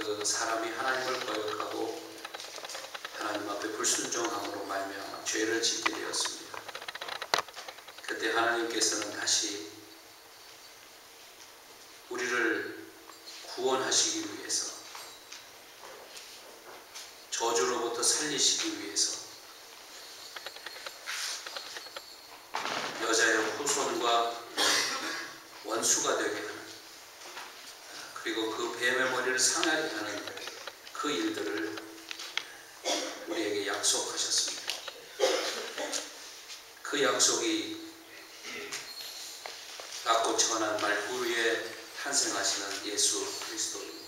그 사람이 하나님을 거역하고 하나님 앞에 불순종함으로 말미암아 죄를 짓게 되었습니다. 그때 하나님께서는 다시 우리를 구원하시기 위해서, 저주로부터 살리시기 위해서 여자의 후손과 원수가 되게 하는, 그리고 그 뱀의 머리를 상하게 하는 그 일들을 우리에게 약속하셨습니다. 그 약속이 낮고 천한 말구루에 탄생하시는 예수 그리스도입니다.